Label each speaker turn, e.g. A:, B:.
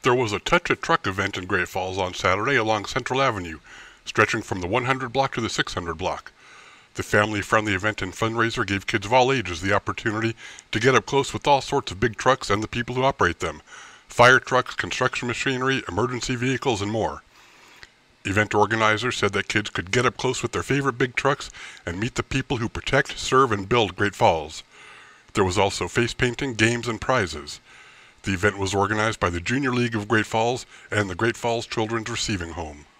A: There was a Touch a Truck event in Great Falls on Saturday along Central Avenue, stretching from the 100 block to the 600 block. The family-friendly event and fundraiser gave kids of all ages the opportunity to get up close with all sorts of big trucks and the people who operate them: fire trucks, construction machinery, emergency vehicles, and more. Event organizers said that kids could get up close with their favorite big trucks and meet the people who protect, serve, and build Great Falls. There was also face painting, games, and prizes. The event was organized by the Junior League of Great Falls and the Great Falls Children's Receiving Home.